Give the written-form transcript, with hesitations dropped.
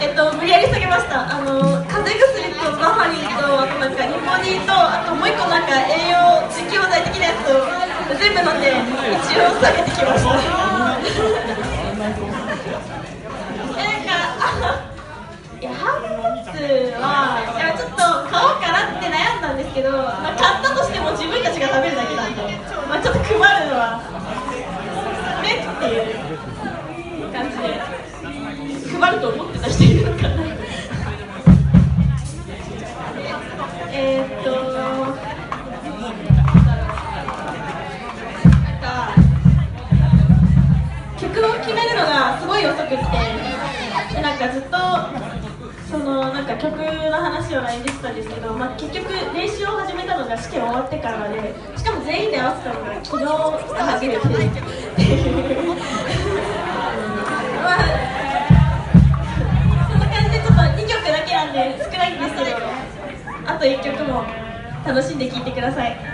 無理やり下げました。風邪薬とバファリンと、あとなんかリポディと、あともう一個なんか栄養持久剤的なやつを全部飲んで一応下げてきました。いや、ハーフモッツは、いや、ちょっと買おうかなって悩んだんですけど、まあ、買ったとしても自分たちが食べるだけなんで、まあ、ちょっと配るのはねっていう感じで、配ると思ってた人いるのかな。なんか曲を決めるのがすごい遅くって、なんかずっとなんか曲の話を LINE でしてたんですけど、まあ、結局練習を始めたのが試験終わってからで、しかも全員で合わせたのが昨日が初めてまあ、そんな感じでちょっと2曲だけなんで少ないんですけど、あと1曲も楽しんで聴いてください。